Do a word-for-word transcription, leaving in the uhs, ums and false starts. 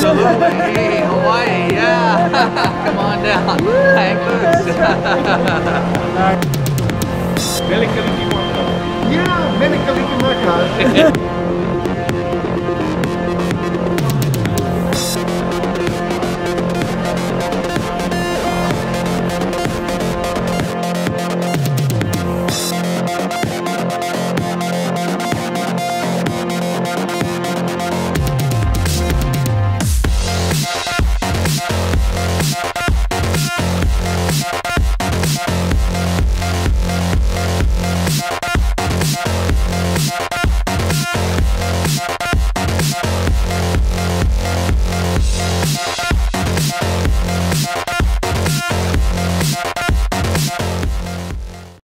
Absolutely. Hey, Hawaii, yeah. Come on down. Hang loose. Yeah, Menehune, my